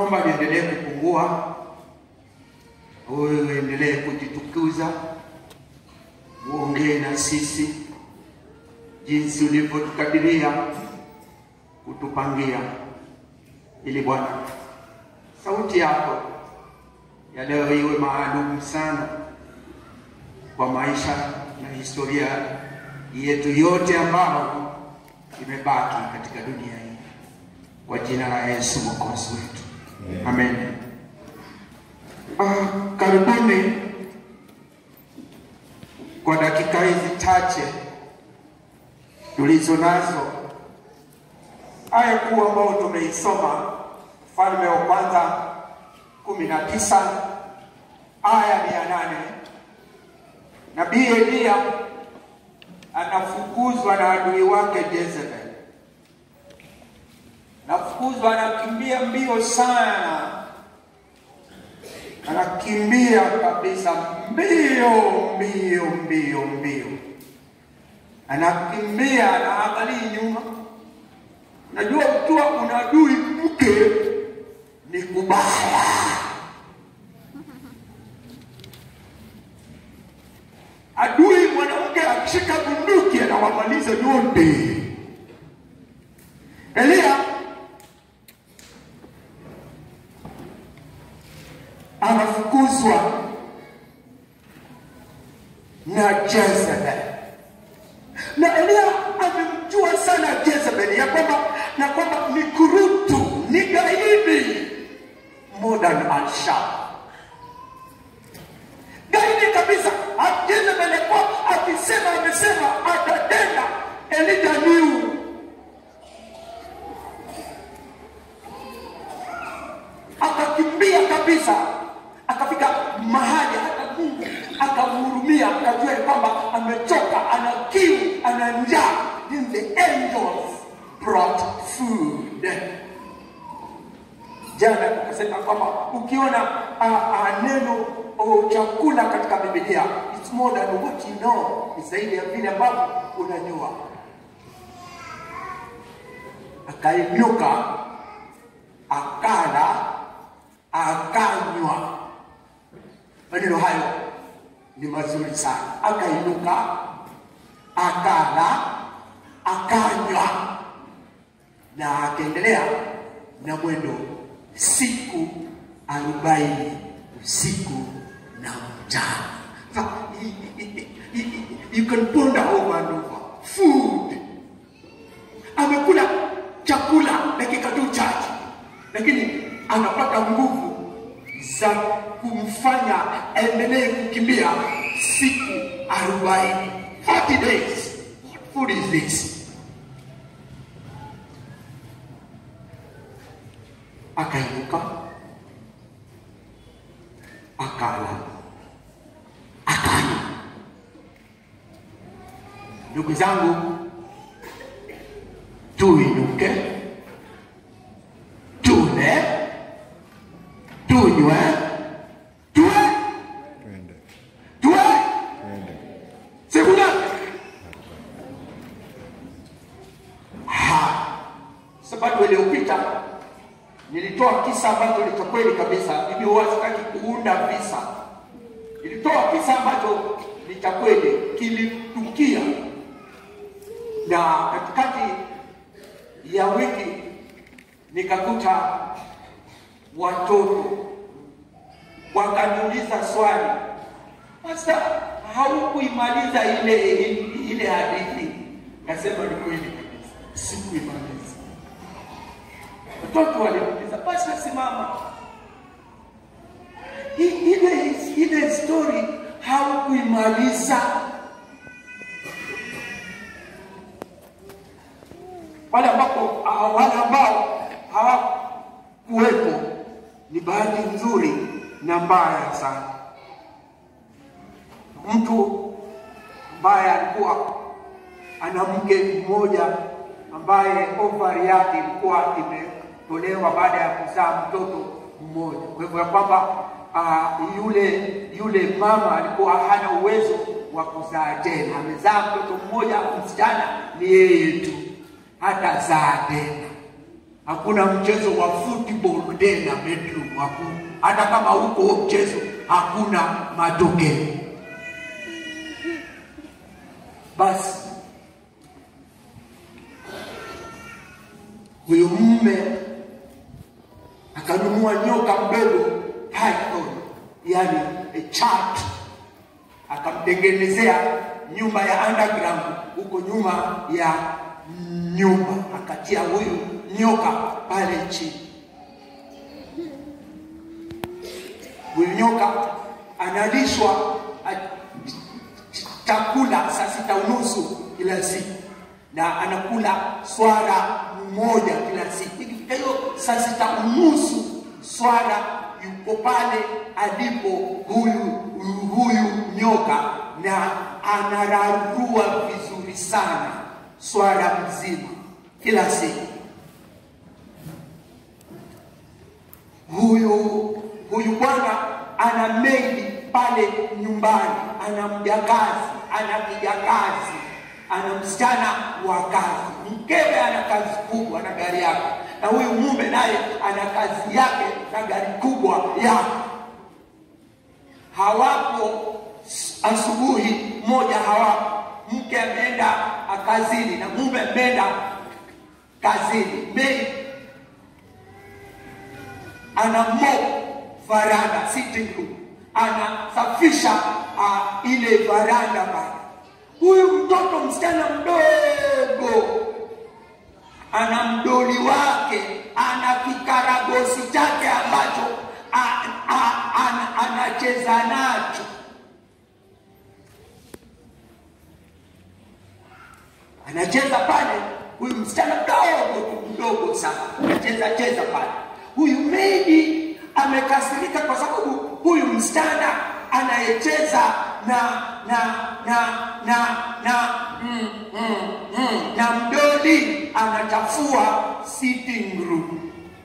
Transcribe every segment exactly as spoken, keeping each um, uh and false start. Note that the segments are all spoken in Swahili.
kwamba liendelee kupungua, wewe uendelee kujitukuza, uongee na sisi jinsi ulivyotukadiria kutupangia, ili Bwana sauti yako ya leo iwe maalum sana kwa maisha na historia yetu yote ambayo imebaki katika dunia hii, kwa jina la Yesu Mwokozi wetu. Amen. Ah, karibuni kwa dakika hizi chache tulizo nazo aya kuu ambayo tumeisoma, Wafalme wa Kwanza kumi na tisa aya mia nane. Nabii Elia anafukuzwa na adui wake Jezebel. Anafukuzwa, anakimbia mbio sana, anakimbia kabisa, mbio mbio mbio mbio, anakimbia na angalia nyuma. Najua ukiwa una adui mke ni kubaya. Adui mwanamke akishika bunduki anawamaliza yote. Elia anafukuzwa na Jezebel. Na Elia amemjua sana Jezebel ya kwamba na kwamba ni kurutu, ni gaidi more than Al-Shab. Gaidi kabisa. Jezebel kwa akisema amesema atatenda. Elijah knew. Akakimbia kabisa, akafika mahali hata Mungu akamhurumia, akajua kwamba amechoka, ana kiu, ana njaa. Then the angels brought food. Jana tukasema kwamba ukiona uh, uh, neno o chakula katika Biblia, it's more than what you know. Ni zaidi ya vile ambavyo unajua. Akainuka, akala, akanywa. Maneno hayo ni mazuri sana. Akainuka, akala, akanywa, na akaendelea na mwendo siku arobaini, usiku na mchana. So, you can ponder over and over. Food. Amekula chakula dakika tu chache, lakini anapata nguvu za kumfanya endelee kukimbia siku arobaini. forty days. What food is this? Akainuka, akala, akanywa. Ndugu zangu, tuinuke, tule, tunywe, tuwe, tuwe, sekula. Ha, sababu iliyopita nilitoa kisa ambacho ni cha kweli kabisa. Mimi huwa sitaki kuunda visa. Nilitoa kisa ambacho ni cha kweli, kilitukia. Na katikati ya wiki nikakuta watoto wakaniuliza swali, "Pastor, haukuimaliza ile ile hadithi?" Nasema ni kweli kabisa, sikuimaliza. Watoto waliuliza, "Pastor, simama. Ile ile story haukuimaliza." Wale ambao wale ambao hawakuwepo ni bahati nzuri na mbaya sana. Mtu ambaye alikuwa ana mke mmoja ambaye ovari yake ilikuwa imetolewa baada ya kuzaa mtoto mmoja. Kwa hivyo kwamba uh, yule yule mama alikuwa hana uwezo wa kuzaa tena. Amezaa mtoto mmoja msichana, ni yeye tu, hata zaa tena. Hakuna mchezo wa football tena bedroom, hakuna. Hata kama huko mchezo hakuna matokeo. Basi huyo mume akanunua nyoka mdogo, python, yani a chat, akamtengenezea nyumba ya underground huko nyuma ya nyumba, akatia huyu nyoka pale chini. Huyu nyoka analishwa chakula saa sita unusu kila siku, na anakula swara mmoja kila siku. Hiyo saa sita unusu swara yuko pale alipo huyu huyu nyoka, na anararua vizuri sana swara mzima kila siku. Huyu huyu bwana ana maid pale nyumbani, ana mjakazi, ana kijakazi, ana msichana wa kazi. Mkewe ana kazi kubwa na gari yake, na huyu mume naye ana kazi yake na gari kubwa yake. Hawapo asubuhi moja, hawapo. Mke ameenda kazini na mume ameenda kazini. Maid ana mop varanda, sitting room, anasafisha uh, ile varanda pale. Huyu mtoto msichana mdogo ana mdoli wake, ana kikaragosi chake ambacho anacheza nacho. Anacheza pale, huyu msichana mdogo mdogo sana anacheza cheza pale. Huyu maid amekasirika kwa sababu huyu msichana anayecheza na na na na na mm, mm, mm, na mdoli anachafua sitting room.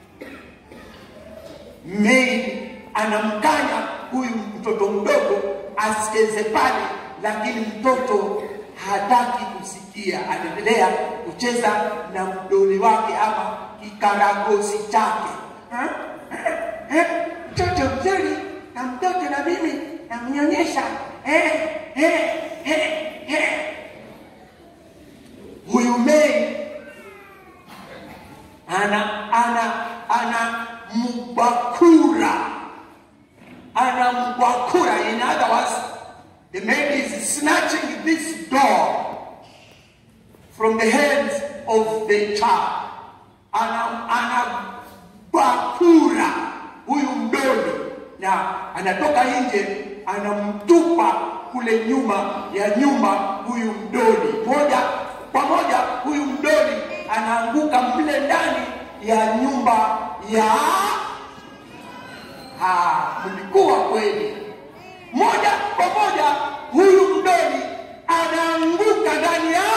Maid anamkanya huyu mtoto mdogo asicheze pale, lakini mtoto hataki kusikia, anaendelea kucheza na mdoli wake ama kikaragosi chake. Ha? Eh, mtoto mzuri na mtoto na mimi na mnyonyesha. Eh, eh, eh, eh. Huyu maid ana ana ana mbakura, ana mbakura. In other words, the maid is snatching this doll from the hands of the child. Ana ana bakura huyu mdoli, na anatoka nje, anamtupa kule nyuma ya nyumba huyu mdoli. Moja kwa moja huyu mdoli anaanguka mle ndani ya nyumba ya ha mlikuwa kweli. Moja kwa moja huyu mdoli anaanguka ndani ya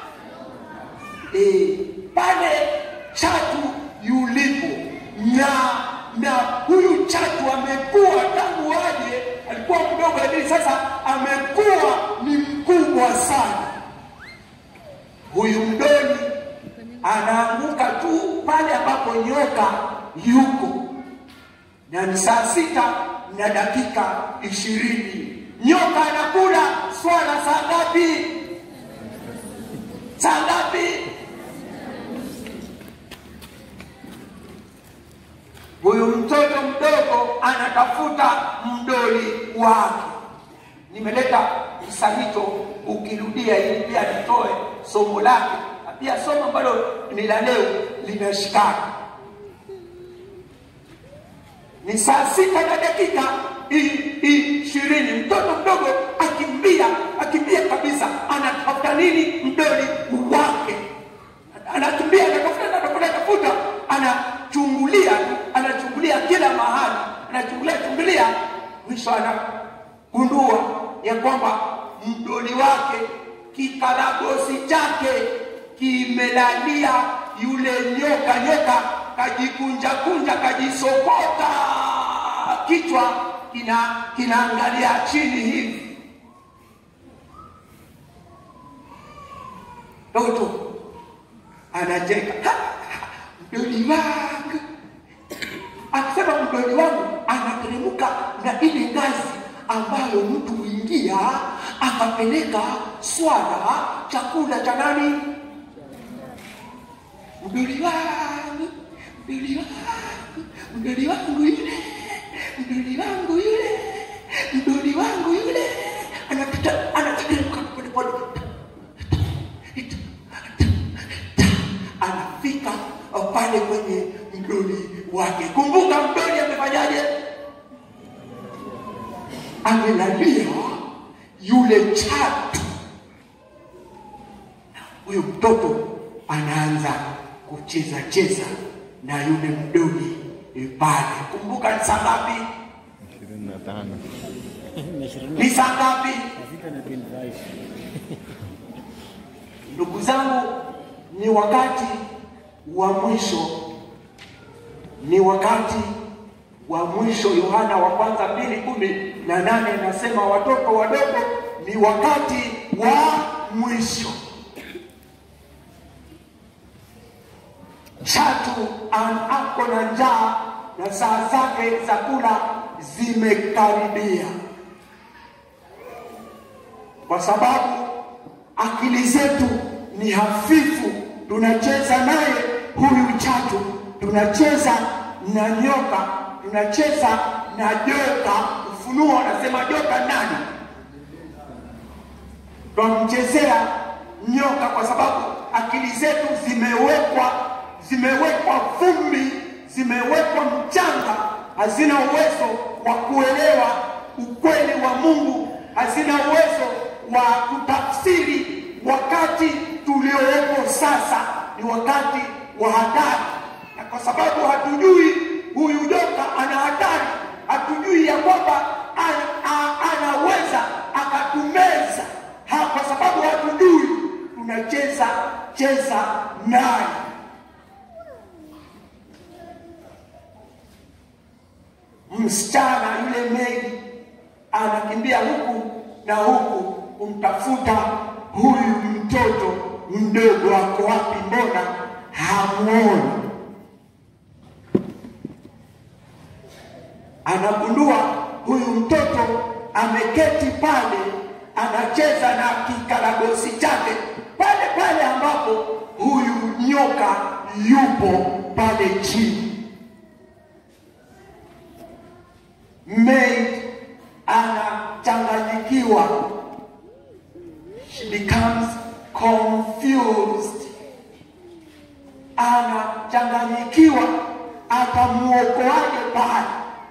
eh pale chatu yulipo, na na huyu chatu amekuwa tangu aje, alikuwa mdogo lakini sasa amekuwa ni mkubwa sana. Huyu mdoli anaanguka tu pale ambapo nyoka yuko, na ni saa sita na dakika ishirini. Nyoka anakula swala saa ngapi? Saa ngapi? Huyu mtoto mdogo anatafuta mdoli wake. Nimeleta kisa hicho ukirudia ili pia nitoe somo lake, na pia somo ambalo ni la leo linashikana. Ni saa sita na dakika ishirini. Mtoto mdogo akimbia, akimbia kabisa, anatafuta nini? Mdoli wake. Anakimbia, anatafuta, anatafuta, anatafuta, anachungulia, anachungulia kila mahali, anachungulia, chungulia, mwisho anagundua ya kwamba mdoli wake, kikaragosi chake kimelalia yule nyoka. Nyoka kajikunja kunja, kajisokota, kichwa kina kinaangalia chini hivi. Toto anacheka, mdoli wangu Akisema mdoli wangu anateremka na ile ngazi ambayo mtu huingia akapeleka swala chakula cha nani? Mdoli wangu, mdoli wangu, mdoli wangu yule, mdoli wangu yule, mdoli wangu yule anapita anateremka pole pole, anafika pale kwenye mdoli wake. Kumbuka mdoli amefanyaje? Amelalia yule chatu. Huyo mtoto anaanza kucheza cheza na yule mdoli pale. Kumbuka ni saa ngapi? ishirini na tano. Ni saa ngapi? Ndugu zangu, ni wakati wa mwisho, ni wakati wa mwisho. Yohana wa kwanza mbili kumi na nane nasema watoto wadogo, ni wakati wa mwisho. Chatu ako na njaa na saa zake za kula zimekaribia, kwa sababu akili zetu ni hafifu. Tunacheza naye huyu chatu, tunacheza na nyoka, tunacheza na joka. Ufunuo anasema joka nani? Tunamchezea nyoka kwa sababu akili zetu zimewekwa zimewekwa vumbi, zimewekwa mchanga, hazina uwezo wa kuelewa ukweli wa Mungu, hazina uwezo wa kutafsiri wakati tuliowepo sasa. Ni wakati wa hatari, na kwa sababu hatujui huyu joka ana hatari, hatujui ya kwamba anaweza akatumeza, ha, kwa sababu hatujui, tunacheza cheza naye. Msichana yule maid anakimbia huku na huku kumtafuta huyu mtoto mdogo. Wako wapi? Mbona hamuoni? Anagundua huyu mtoto ameketi pale, anacheza na kikaragosi chake pale pale ambapo huyu nyoka yupo pale chini. Maid anachanganyikiwa, she becomes confused, anachanganyikiwa, atamuokoaje pale?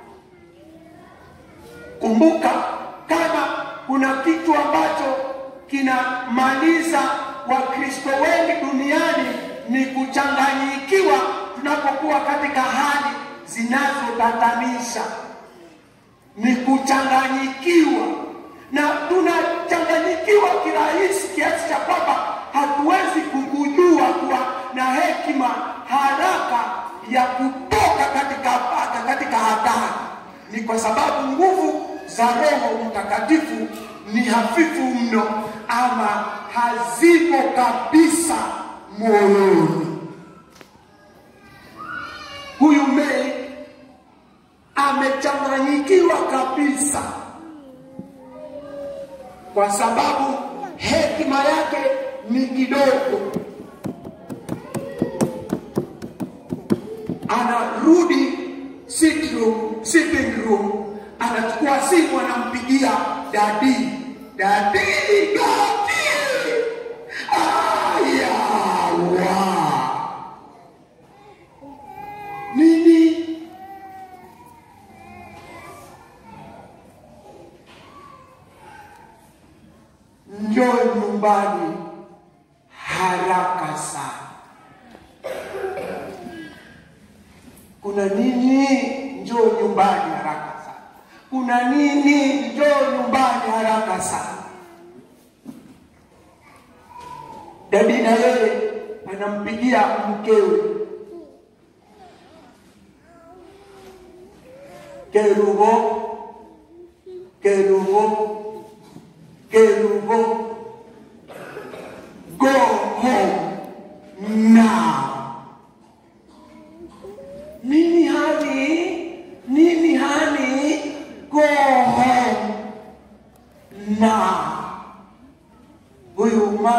Kumbuka, kama kuna kitu ambacho kinamaliza Wakristo wengi duniani ni kuchanganyikiwa tunapokuwa katika hali zinazotatanisha. Ni kuchanganyikiwa, na tunachanganyikiwa kirahisi kiasi cha kwamba hatuwezi kujua kuwa na hekima haraka ya kutoka katika katika hatari. Ni kwa sababu nguvu za Roho Mtakatifu ni hafifu mno, ama hazipo kabisa moyoni. Huyu mei amechanganyikiwa kabisa, kwa sababu hekima yake ni kidogo. Anarudi sitting room, sitting room, anachukua simu, anampigia dadi, dadi, dadi, ayawa nini? Njoo nyumbani haraka sana. Kuna nini? Njoo nyumbani haraka sana. Kuna nini? Njoo nyumbani haraka sana. Dadi na yeye anampigia mkewe, Kerubo, Kerubo, Kerubo, go home now. Nini hali?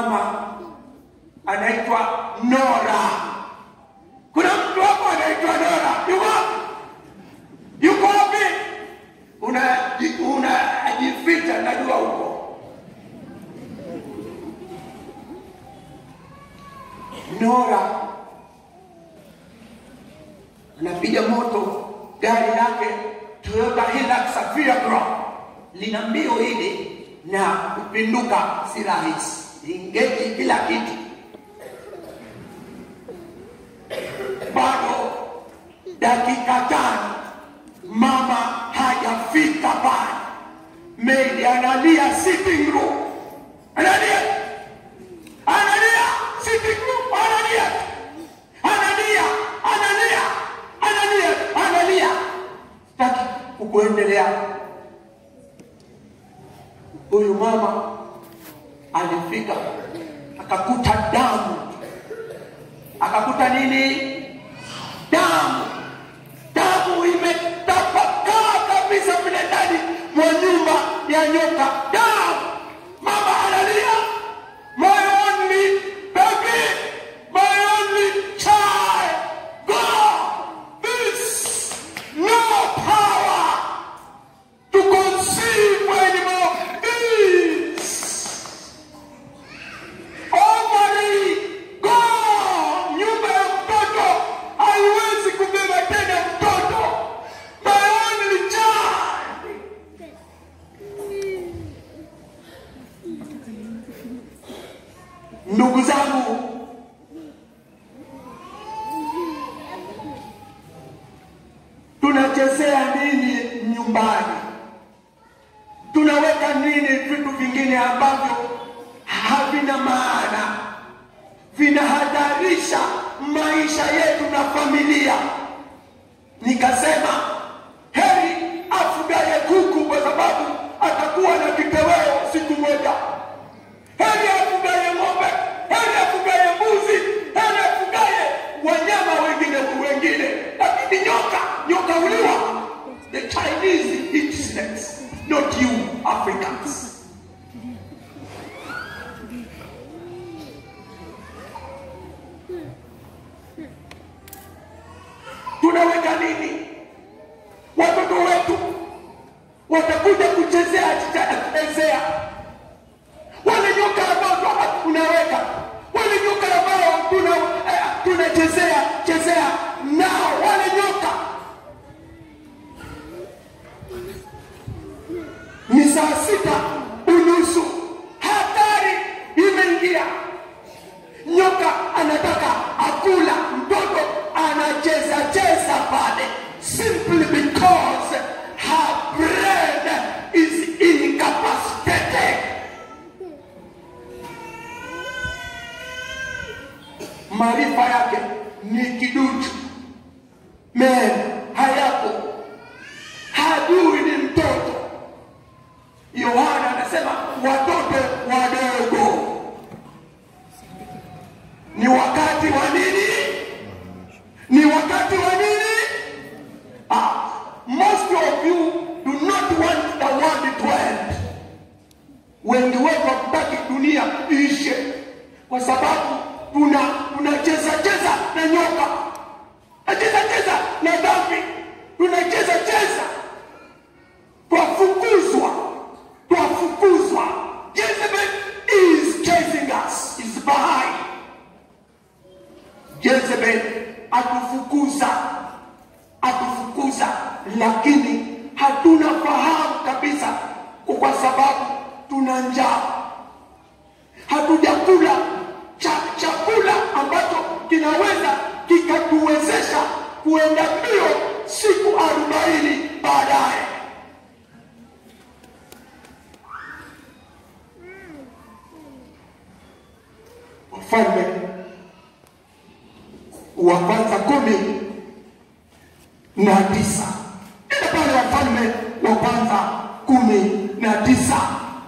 mama anaitwa Nora. Kuna mtu hapo anaitwa Nora? Yuko wapi? Yuko wapi? Una unajificha, najua huko. Nora anapiga moto gari lake Toyota Hilux Safira Crown. Lina mbio hili na kupinduka si rahisi. Ingeji kila kitu. Bado dakika tano mama hajafika pale. Maid analia sitting room. Analia. Analia sitting room. Analia. Analia. Analia. Analia. Analia. Sitaki kuendelea. Huyu mama alifika akakuta damu. Akakuta nini? Damu. Damu imetapakaa kabisa mle ndani mwa nyumba ya nyoka. Damu. Mama analia. My only baby. My only child. God is no power to conceive anymore. Is ovary gone. Nyumba ya mtoto haiwezi kubeba tena mtoto. My only child. Ndugu zangu, tunachezea nini nyumbani? Tunaweka nini vitu vingine ambavyo havina maana, vinahatarisha maisha yetu na familia? Nikasema heri afugaye kuku kwa sababu atakuwa na kitoweo siku moja. Heri afugaye ng'ombe, heri afugaye mbuzi, heri afugaye wanyama wengine wengine. Lakini nyoka, nyoka uliwa. The Chinese eat snakes, not you Africans. Tunaweka nini? Watoto wetu watakuja kuchezea kuchezea. Wale nyoka ambao tunaweka, wale nyoka ambao tuna eh, tunachezea chezea nao, wale nyoka. Ni saa sita unusu, hatari imeingia. Nyoka anataka akula, mtoto anacheza cheza pale, simply because her brain is incapacitated. Maarifa yake ni kiduchu. Men hayapo, hajui ni mtoto. Yohana anasema watoto wadogo. Ni wakati wa nini? Ni wakati wa nini? Ah, most of you do not want the world to end. Wengi wetu hatutaki dunia iishe kwa sababu tuna tunacheza cheza na nyoka. Tunacheza cheza na dhambi. Tunacheza cheza. Twafukuzwa. Twafukuzwa. Jezebel is chasing us. Is behind. Jezebel atufukuza. Atufukuza. Lakini hatuna fahamu kabisa kwa sababu tuna njaa. Hatujakula cha, chakula ambacho kinaweza kikatuwezesha kuenda mbio siku arobaini baadaye. Wafalme wa kwanza kumi na tisa. Enda pale Wafalme wa kwanza kumi na tisa.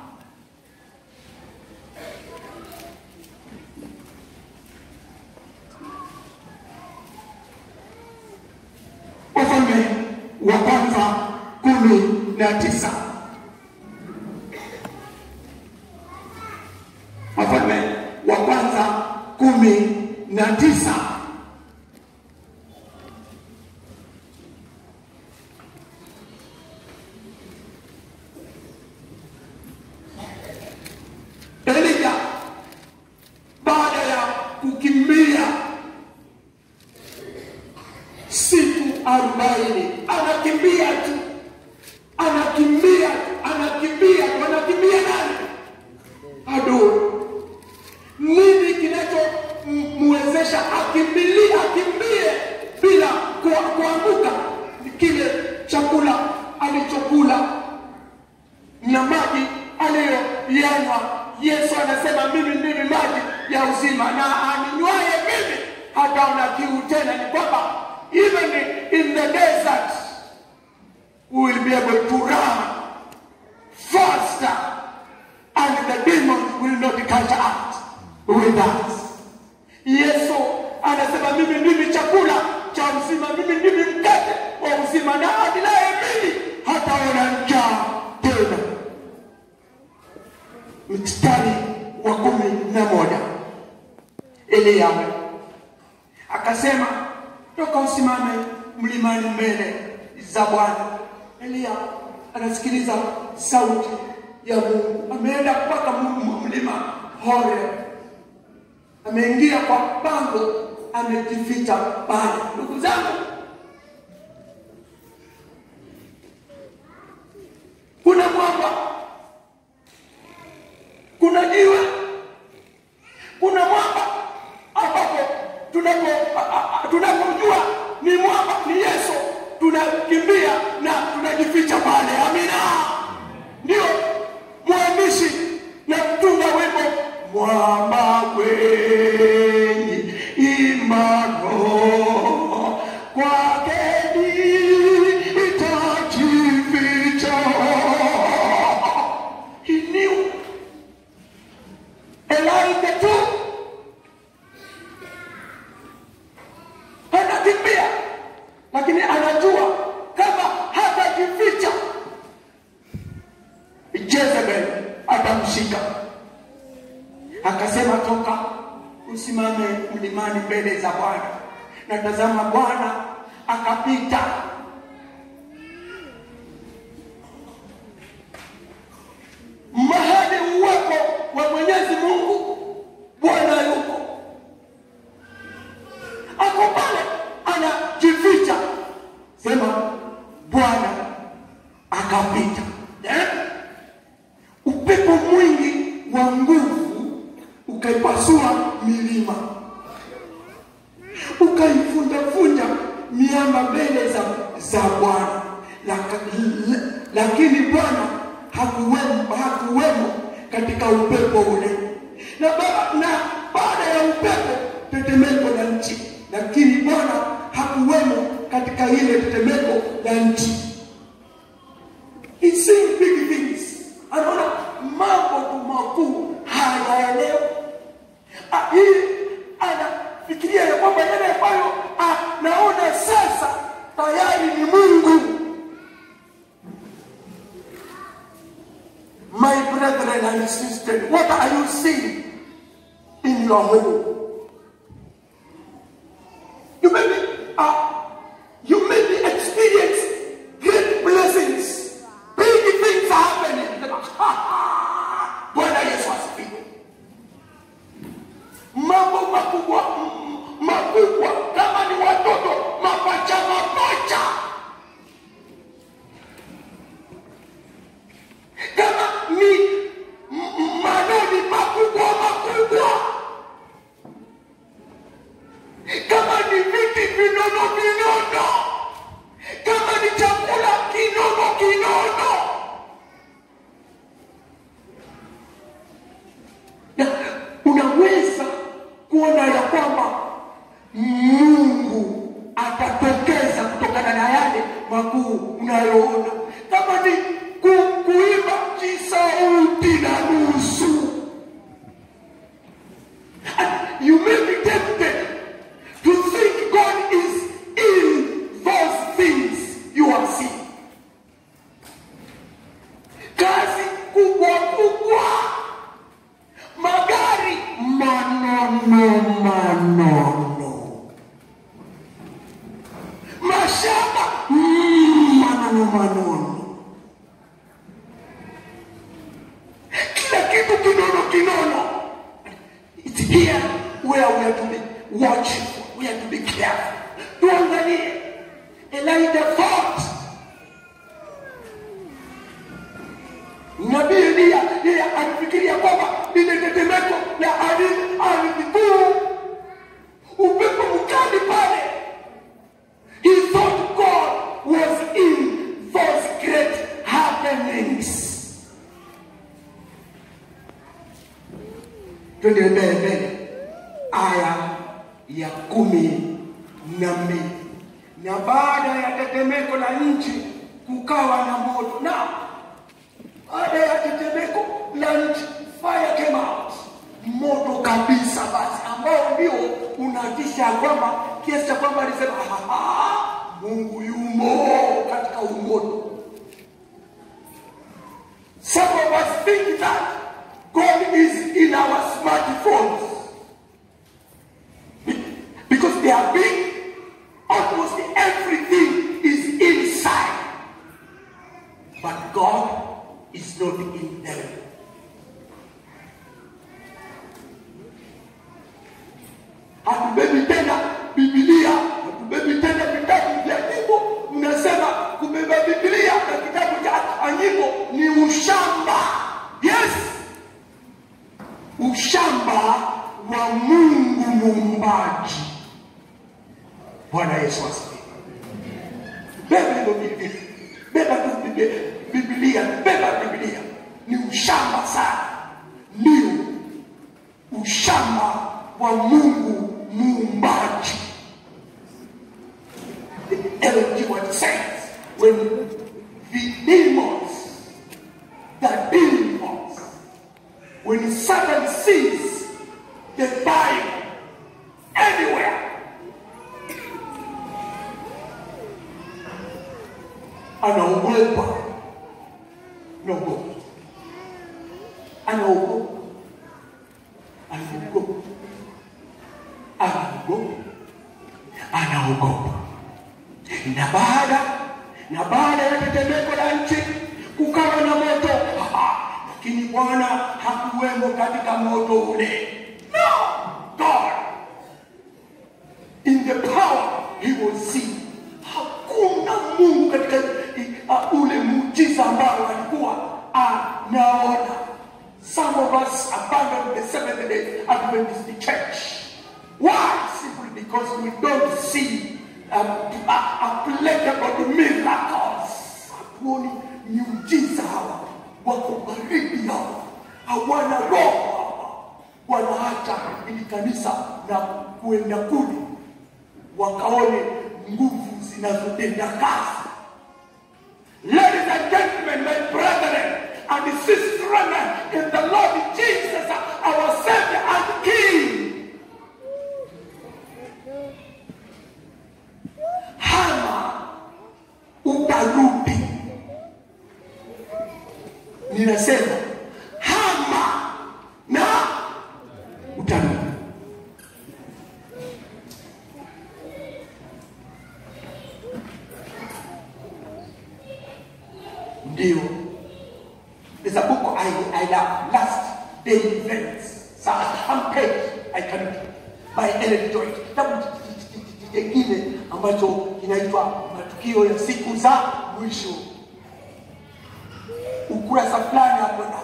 Wafalme wa kwanza kumi na tisa. Wafalme kumi na tisa. Elija baada ya kukimbia siku arobaini, anakimbia tu, anakimbia, anakimbia, anakimbia nani? Adui. Nini kinachomwezesha akimbilie, akimbie bila kuanguka? Kile chakula alichokula na maji aliyoyanywa. Yesu anasema mimi ndimi maji ya uzima, na aninywaye mimi hataona kiu tena. Ni kwamba even in the desert we will be able to run faster and the demons will not catch up with us. Yesu anasema mimi ndimi chakula cha uzima, mimi ndimi mkate wa uzima, na anilaye mimi hataona njaa tena. Mstari wa kumi na moja. Elia akasema toka usimame mlimani mbele za Bwana. Elia anasikiliza sauti ya Mungu. Ameenda mpaka mlima Horeb. Ameingia kwa pango, amejificha pale. Ndugu zangu, kuna mwamba, kuna jiwe, kuna mwamba ambapo tunapo tunapojua ni mwamba ni Yesu, tunakimbia na tunajificha pale. Amina. Ndio mwandishi na mtunga wimbo mwamba kwenye imani kwake nitajificha. He knew Elijah too. Anakimbia, lakini anajua kama hatajificha Jezebel atamshika. Akasema toka usimame mlimani mbele za Bwana. Na tazama Bwana akapita. Mahali uwepo wa Mwenyezi Mungu, Bwana yuko. Ako pale anajificha. Sema Bwana akapita. Eh? Upepo mwingi wa nguvu ukaipasua milima, ukaivunja-vunja miamba mbele za, za Bwana. Lakini Bwana hakuwemo, hakuwemo katika upepo ule. Na, ba, na baada ya upepo tetemeko la nchi, lakini Bwana hakuwemo katika ile tetemeko la nchi. He sees big things. Anaona mambo makuu hayaelewi. Hii anafikiria ya kwamba yale ambayo anaona sasa tayari ni Mungu. My brethren and sisters, what are you seeing in your home? You may be, uh, you may be experiencing great blessings. Big things are happening. Bwana Yesu asifiwe. Mambo makubwa, makubwa. Kama ni watoto, mapacha mapacha. Kama ni manoni makubwa makubwa. Elia yeye alifikiria kwamba ile tetemeko la ardhi alikuwa upepo mkali pale. He thought God was in those great happenings. Tuendelee mbele. Aya ya kumi na mbili. Na baada ya tetemeko la nchi kukawa na moto. Na baada ya tetemeko la nchi, fire came out. Moto kabisa basi, ambao ndio unatisha kwamba kiasi cha kwamba alisema Mungu yumo katika umoto. Some of us think that God is in our smartphones because they are big. Almost everything is inside, but God is not in them. Hatubebi tena Biblia, hatubebi tena vitabu vya nyimbo. Mnasema kubeba Biblia na kitabu cha nyimbo ni ushamba. Yes, ushamba wa Mungu muumbaji. Bwana Yesu asifiwe. Beba Biblia, beba Biblia, beba Biblia. Ni ushamba sana. Ndio ushamba wa Mungu muumbaji. The L G says when the demons, the demons, when Satan sees the Bible anywhere, anaogopa, anaogopa, anaogopa, anaogopa, anaogopa, anaogopa. Na baada na baada ya tetemeko la nchi kukawa na moto, lakini Bwana hakuwemo katika moto ule. No, God in the power he will see. Hakuna Mungu katika uh, ule muujiza ambao alikuwa anaona. Some of us abandoned the Seventh-day Adventist church. Why? Simply because we don't see um, applicable miracles. Hatuoni miujiza hawa. Wako baridi hawa. Hawana roho hawa. Wanaacha ili kanisa na kuenda kule wakaone nguvu zinazotenda kazi. Ladies and gentlemen, my brethren and sisters in the Lord Jesus, our Savior and King, hama utarudi. Ninasema hama na utarudi. Ndio. There's a book I, I love, Last Day Events. Some homepage I can read by Ellen Joy. Kitabu kingine ambacho kinaitwa Matukio ya Siku za Mwisho. Ukurasa fulani hapo na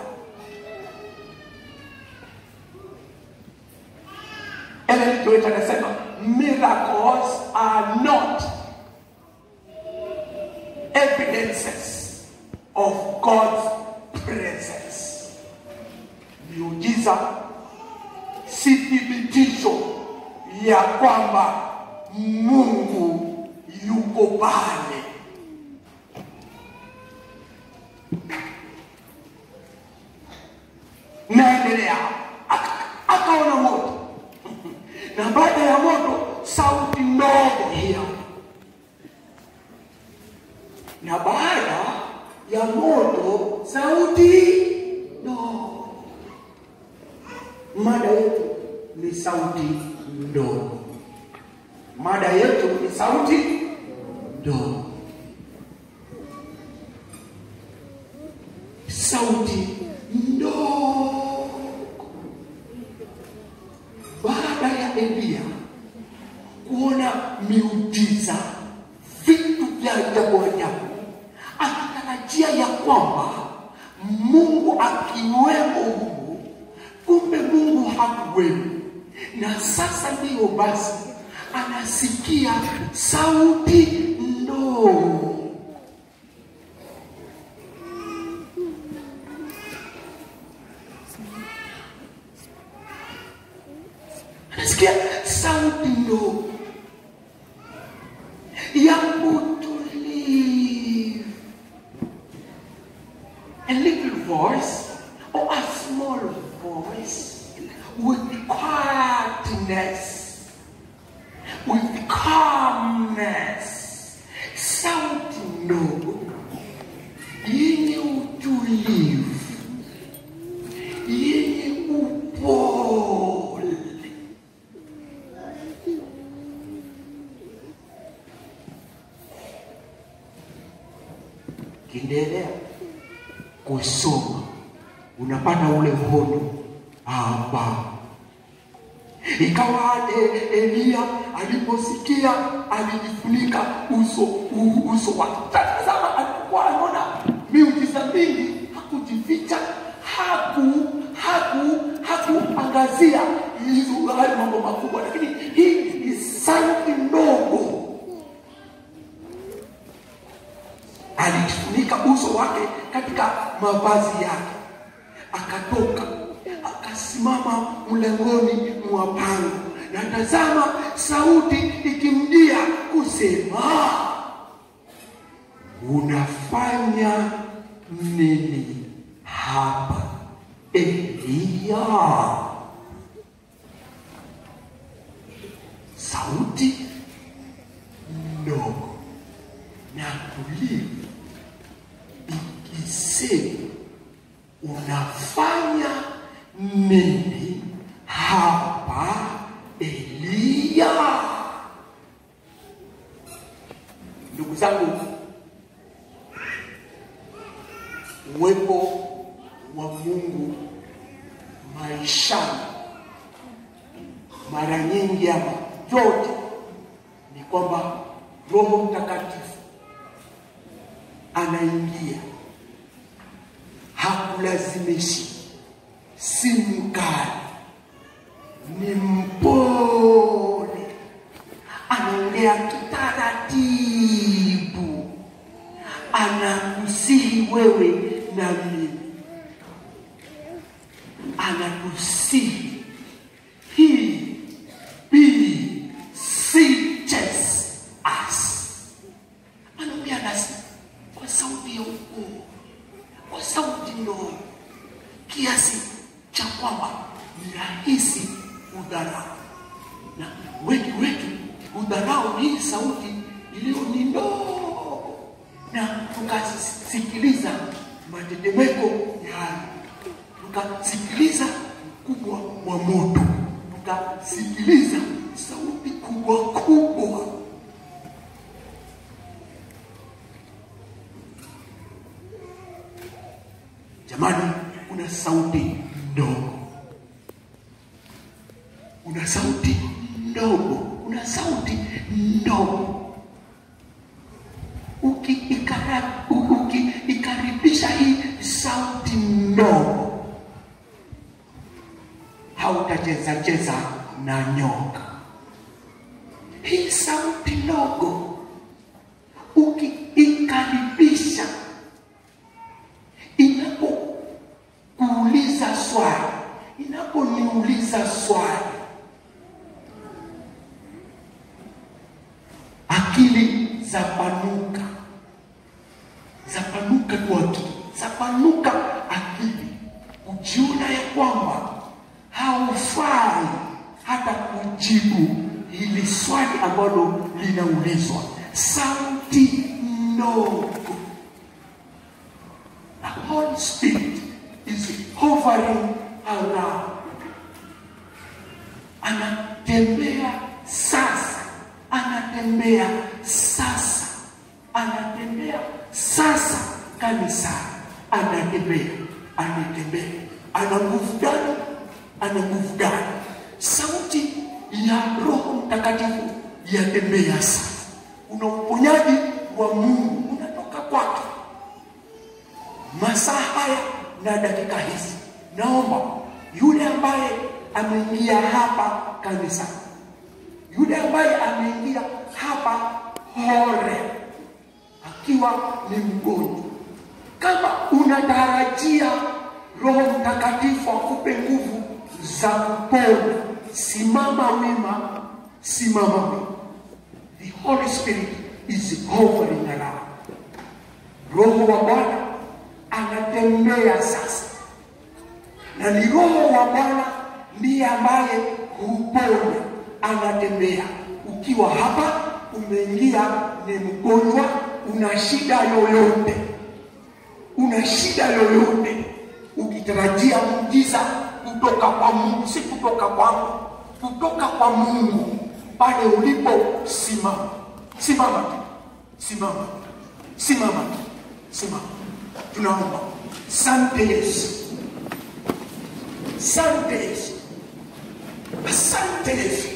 Ellen Joy anasema miracles are not evidences of God's presence. Miujiza si thibitisho ya kwamba Mungu yuko pale. Naendelea. Akaona moto. Na baada ya moto sauti ndogo hiyo. Na baada ya moto sauti ndogo. Mada yetu ni sauti ndogo. Mada yetu ni sauti ndogo. Sauti ndogo. Baada ya Elia kuona miujiza, vitu vya ajabu ajabu, akatarajia ya kwamba Mungu akiwemo huko, kumbe Mungu hakuwemo. Na sasa ndiyo basi anasikia sauti ndogo. Anasikia sauti ndogo ya utulivu. A little voice or a small voice with quietness, with calmness, sauti ndogo yenye utulivu, yenye upole. Kiendelea kusoma unapata ule uhondo hapa. Ikawa Elia aliposikia alijifunika uso uso wake. Tazama alikuwa anaona miujiza mingi, hakujificha, haku haku hakuangazia hizo hali mambo makubwa, lakini hii ni sauti ndogo. Alijifunika uso wake katika mavazi yake, akatoka akasimama mlangoni mwa pango, na tazama sauti ikimjia kusema, unafanya nini hapa Elia? Sauti ndogo na tulivu ikisema, unafanya nini hapa Elia? Ndugu zangu, uwepo wa Mungu maishani mara nyingi ama yote ni kwamba Roho Mtakatifu anaingia, hakulazimishi, si mkali, ni mpole, anaongea kitaratibu, anakusihi wewe na mimi, anakusihi he beseeches us. Anaongea nasi kwa sauti ya ukuu, kwa sauti ndogo, kiasi cha kwamba ni rahisi udharau. Na wengi wetu udharau hii sauti iliyo ni ndogo, na tukasikiliza matetemeko ya ardhi, tukasikiliza ukubwa wa moto, tukasikiliza sauti kubwa kubwa. Jamani, kuna sauti ndogo, una sauti ndogo, una sauti ndogo. Ukiikara ukiikaribisha hii sauti ndogo, hautacheza cheza na nyoka. Hii sauti ndogo ukiikaribisha, inapokuuliza swali, inaponiuliza swali, akili zapanuka, zapanuka kwa akili, zapanuka akili, ujiona ya kwamba haufai hata kujibu hili swali ambalo linaulizwa. Sauti ndogo. The Holy Spirit is hovering around. Anatembea sasa, anatembea sasa, anatembea sasa kanisa, anatembea, anatembea, ana nguvu gani? Ana nguvu gani? Sauti ya Roho Mtakatifu yatembea sasa. Una uponyaji wa Mungu unatoka kwake. masaa haya na dakika hizi, naomba yule ambaye ameingia hapa kanisa, yule ambaye ameingia hapa hore akiwa ni mgonjwa, kama unatarajia Roho Mtakatifu akupe nguvu za kupona, simama wima, simama wima. The Holy Spirit is hovering around. Roho wa Bwana anatembea sasa, na ni Roho wa Bwana ndiye ambaye huponya. Anatembea. Ukiwa hapa umeingia ni mgonjwa, una shida yoyote, una shida yoyote, ukitarajia muujiza kutoka kwa Mungu, si kutoka kwangu, kutoka kwa Mungu, pale ulipo simama, simama tu, simama, simama tu, simama. Tunaomba. Asante Yesu, asante Yesu, asante Yesu,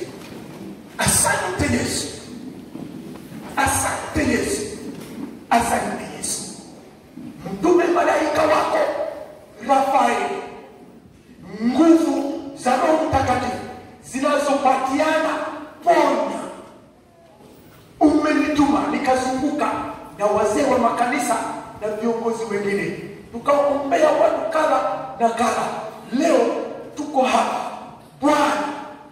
asante Yesu, asante Yesu, asante Yesu. Mtume malaika wako Rafaeli, nguvu za Roho Mtakatifu zinazopatiana ponya, umenituma nikazunguka na wazee wa makanisa na viongozi wengine, tukaombea watu kadha na kadha. Leo tuko hapa Bwana,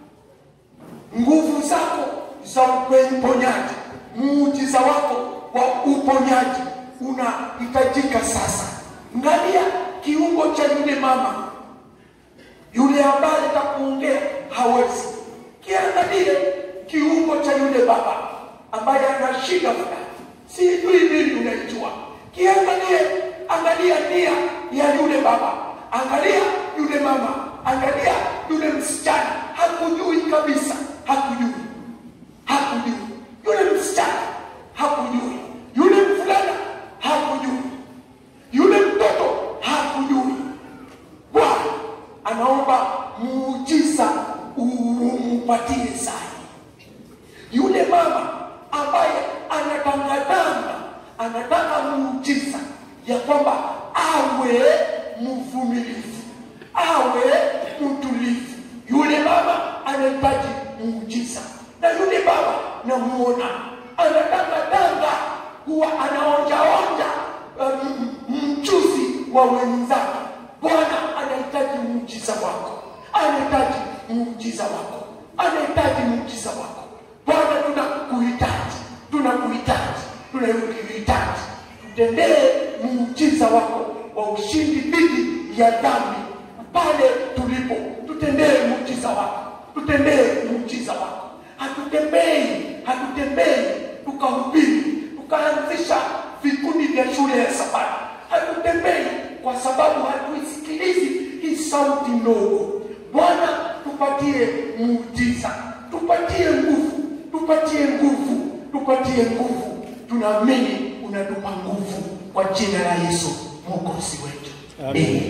nguvu zako za uponyaji, muujiza wako wa uponyaji unahitajika sasa. Angalia kiungo cha yule mama, yule ambaye takuongea hawezi. Kiangalie kiungo cha yule baba ambaye ana shida fulani, sijui nini unaijua. Kiangalie, angalia nia ya yule baba, angalia yule mama, angalia yule msichana, hakujui kabisa, hakujui, hakujui. Yule msichana hakujui, yule mvulana hakujui, yule mtoto hakujui. Bwana anaomba muujiza umpatie sai. Yule mama ambaye anatangatanga, anataka muujiza ya kwamba awe mvumilivu, awe mtulivu. Yule mama anahitaji muujiza. Na yule baba namuona anatangatanga, huwa anaonja-onja um, mchuzi wa wenzake. Bwana anahitaji muujiza wako, anahitaji muujiza wako, anahitaji muujiza wako. Bwana tunakuhitaji, tunakuhitaji, tunakuhitaji. Tutendee muujiza wako wa ushindi dhidi ya dhambi pale tulipo. Tutendee muujiza wako, tutendee muujiza wako. Hatutembei, hatutembei tukahubiri, tukaanzisha vikundi vya shule ya Sabato. Hatutembei kwa sababu hatuisikilizi hii sauti ndogo. Bwana tupatie muujiza, tupatie nguvu, tupatie nguvu, tupatie nguvu. Tunaamini unatupa nguvu kwa jina la Yesu Mwokozi wetu. Amen.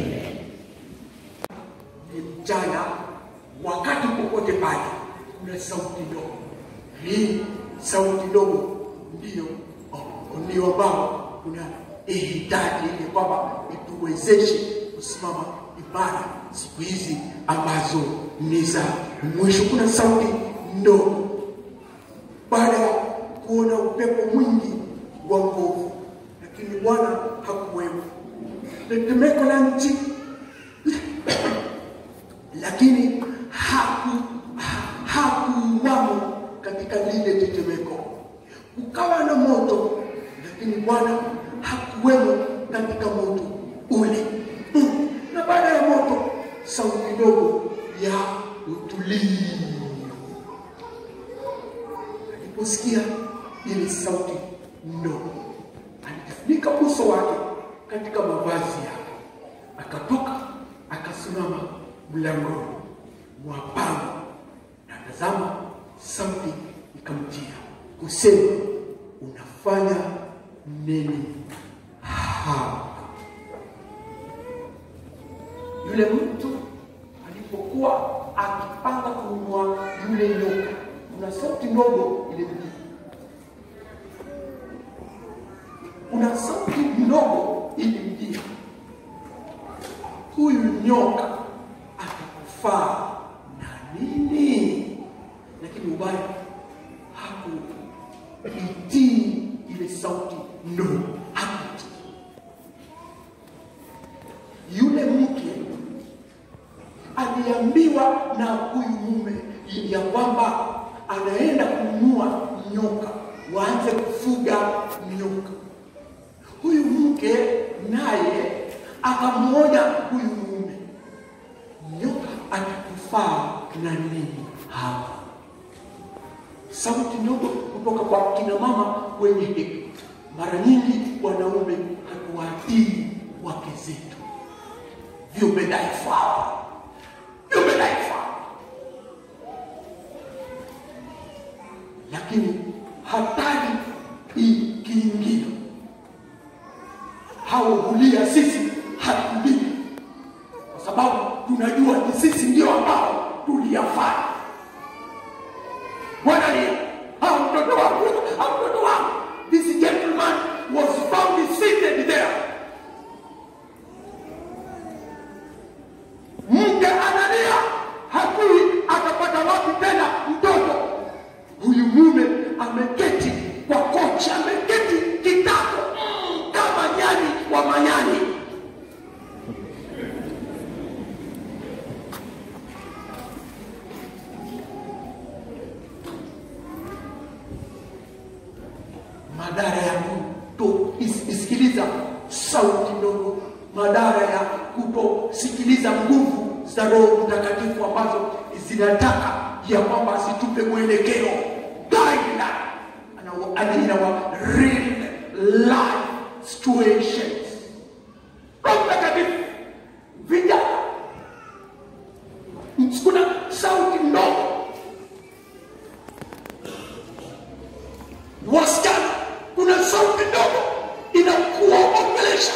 Mchana wakati popote pale kuna sauti ndogo. Hii sauti ndogo ndio ndio ambao kuna ihitaji ili kwamba ituwezeshe kusimama ibada siku hizi ambazo ni za mwisho. Kuna sauti ndogo baada ya kuona upepo mwingi wa nguvu, lakini Bwana hakuwepo. Tetemeko la nchi lakini haku hakuwamo katika lile tetemeko. Ukawa na moto, lakini Bwana hakuwemo katika moto ule. Mm. Na baada ya moto, sauti ndogo ya utulivu. Aliposikia ile sauti ndogo, alifunika uso wake katika mavazi yake, akatoka akasimama mlangoni mwa pango, na tazama sauti ikamjia kusema, unafanya nini hapa? Yule mtu alipokuwa akipanga kumua yule nyoka, kuna sauti ndogo ilimjia. Kuna sauti ndogo ilimjia huyu nyoka atakufaa na nini? Lakini ubaya hakuitii ile sauti, no, hakuitii. Yule mke aliambiwa na huyu mume ya kwamba anaenda kununua nyoka, waanze kufuga nyoka. Huyu mke naye akamwona huyu mume, nyoka atakufaa na nini hapa? Sauti ndogo kutoka kwa kina mama wenye hekima. Mara nyingi wanaume hatuwatii wake zetu. Viumbe dhaifu hapa, viumbe dhaifu hapa. Lakini hatari ikiingia, hao hulia, sisi hatulii, kwa sababu tunajua ni sisi ndio ambao tuliyafanya. Bwana ni hao mtoto wangu, hao mtoto wangu. This gentleman was found seated there. Mke analia, hakui atapata wapi tena mtoto. Huyu mume ameketi kwa kochi, ameketi kitako mm, kama nyani wa manyani. Madhara ya kutosikiliza sauti ndogo, madhara ya kutosikiliza nguvu za Roho Mtakatifu ambazo zinataka ya kwamba situpe mwelekeo, guideline and in our real life situations. Roho Mtakatifu, vijana, kuna sauti ndogo. Wasichana, kuna sauti ndogo inakuongelesha.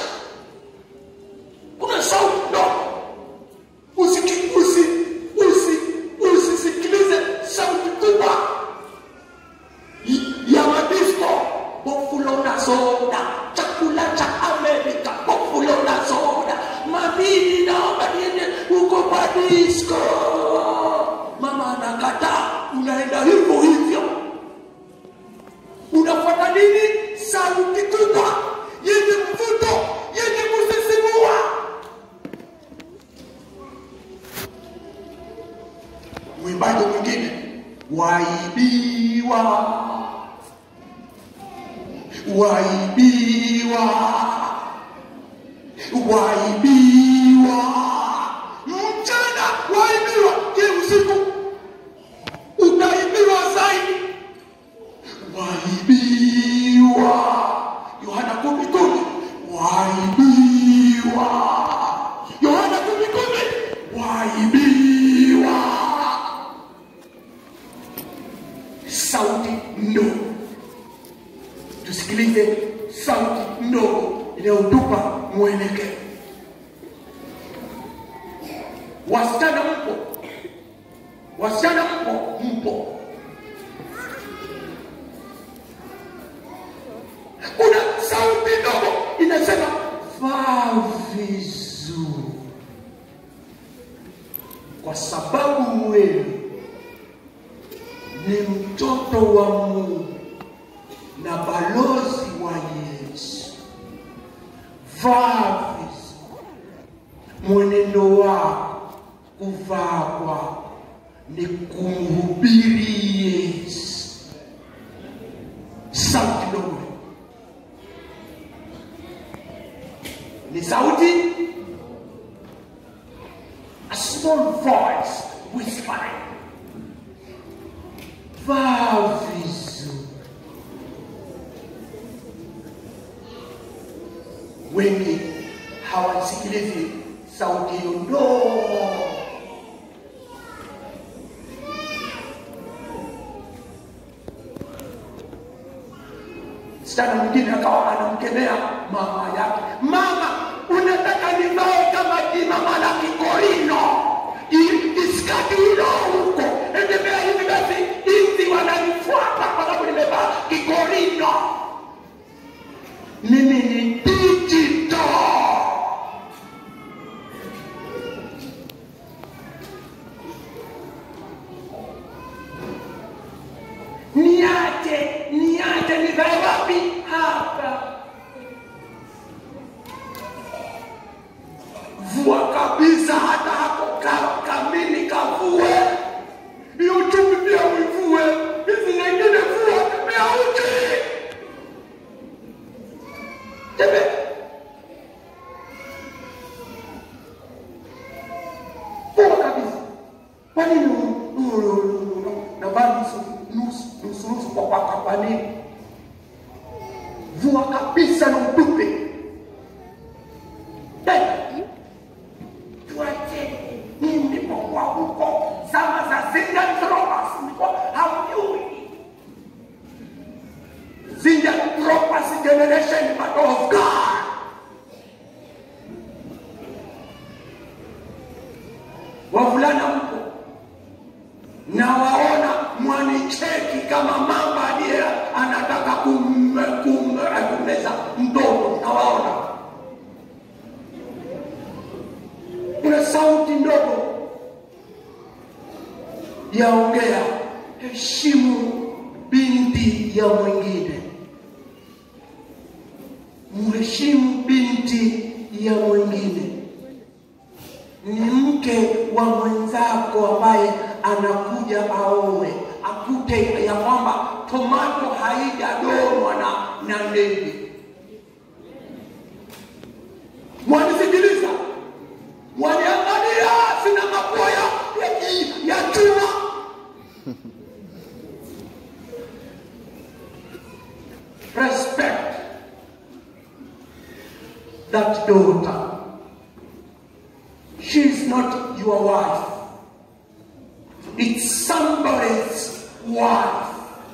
Kuna sauti ndogo. Usiki, usi, usi, usisikilize sauti kubwa ya madisco. Bofulo na soda, chakula cha Amerika, bofulo na soda. Mabini naomba niende uko kwa disco. Mama anakataa, unaenda hivyo hivyo. Unafuata nini? Sauti kubwa yenye mvuto, yenye kusisimua. Mwimbaji mwingine, waibiwa, waibiwa, waibiwa. Mchana waibiwa, je, usiku utaibiwa zaidi? Waibiwa. Yohana kumi kumi, waibiwa. Yohana kumi kumi, waibiwa. Sauti ndogo. Tusikilize sauti ndogo inayotupa mwelekeo. Wasichana mpo, wasichana mpo, mpo. Kuna sauti ndogo inasema vaa vizuri, kwa sababu wewe ni mtoto wa Mungu na balozi wa Yesu. Vaa vizuri. Mwenendo wako, kuvaa kwako ni kumhubiri Yesu. Sauti ndogo ni sauti, a small voice whispering. Vaa vizuri. Wengi hawasikilizi sauti hiyo ndogo. Msichana mwingine akawa anamkemea mama yake. Mama, unataka nivae kama mama la Kikorino? Iskati hilo huko. Endebea hivi basi, hizi wananifuata kwa sababu nimevaa Kikorino. Mimi ni digital. vua kabisa, hata hapo kamini kavue. Hiyo chumvi pia uivue, hizi nyingine vua pia uchi. Tebe. Vua kabisa. Kwa nini na bali nusu nusu nusu kwa kwa kwa nini? Vua kabisa na utupe. Tuache mimi kwa huko sama za zinja drogas niko hamjui. Zinja drogas generation but of God. Wavulana mko na waona mwanicheki kama mama ndiye anataka kum kum kumeza mtoto, na waona kuna sauti ndogo yaongea, heshimu binti ya mwingine, mheshimu binti ya mwingine. Ni mke wa mwenzako ambaye anakuja aowe, akute ya kwamba tomato haijadonwa na na ndege. Mwanisikiliza, mwaniangalia, sina mapua ya ya chuma. Respect that daughter. She is not your wife. It's somebody's wife.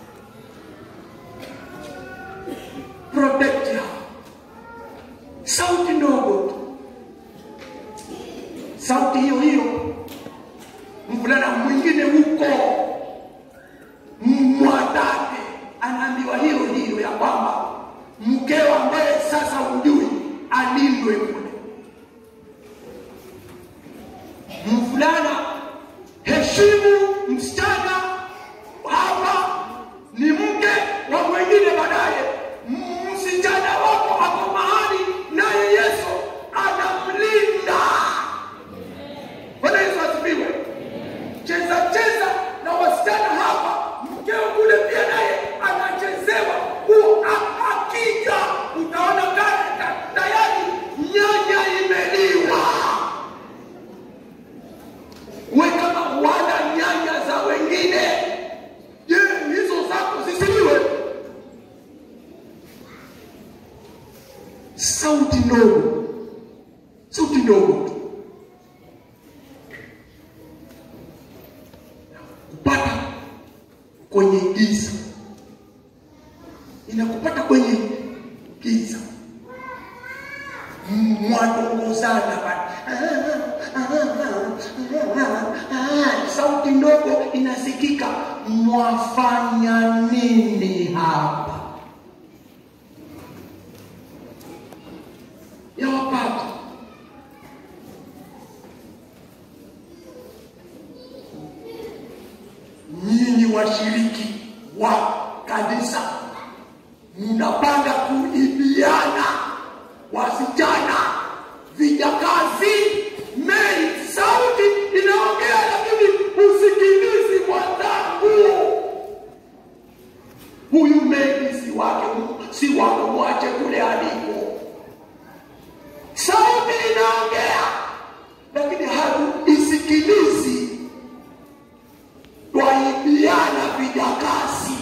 Protect her. Sauti ndogo. Sauti hiyo hiyo. Mvulana mwingine huko mwadake anaambiwa hiyo hiyo ya kwamba mkeo ambaye sasa hujui alindwe kule. Mvulana, heshimu msichana hapa ni mke wa mwingine baadaye. Msichana wako hapo mahali naye Yesu anamlinda. Bwana Yesu asifiwe. Cheza cheza na wasichana hapa, mkeo kule pia naye anachezewa. Akija utaona kama tayari nyanya imeliwa. We kama wala nyanya za wengine, je, hizo zako zisiliwe? Sauti ndogo, sauti ndogo. Kupata kwenye giza, inakupata kwenye giza. Mwadongozana bado. Sauti ndogo inasikika. Mwafanya nini hapa? Yawapata. Nyinyi washiriki wa kanisa mnapanga kuibiana wasichana, vijakazi, mei. Sauti inaongea lakini usikilizi mwenzangu. Huyu mei si wake, si wako, mwache kule aliko. Sauti inaongea lakini hatuisikilizi. Twaibiana vijakazi,